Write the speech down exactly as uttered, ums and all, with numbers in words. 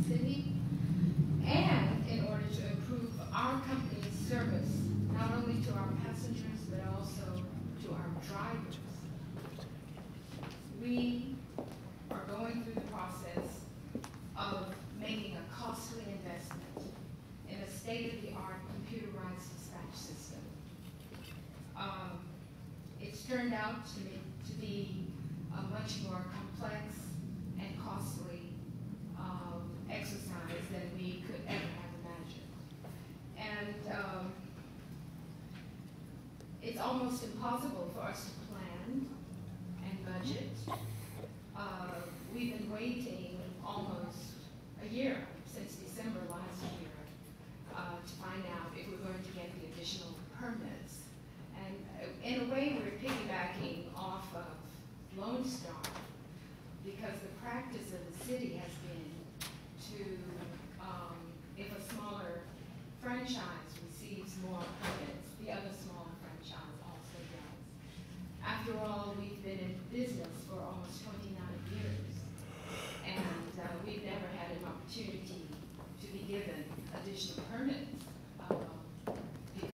city, and in order to improve our company's service, not only to our passengers, but also to our drivers. We are going through the process of making a costly investment in a state-of-the-art computerized dispatch system. Um, it's turned out to, me, to be a much more complex and costly um, exercise than we could ever have imagined. And um, it's almost impossible for us to plan and budget. Uh, we've been waiting almost a year, since December last year, uh, to find out if we're going to get the additional permits. And uh, in a way, we're piggybacking off of Lone Star, because the practice of the city has been to, um, if a smaller franchise receives more permits, the other smaller franchise also does. After all, we've been in business for almost twenty-nine years, and uh, we've never had an opportunity to be given additional permits.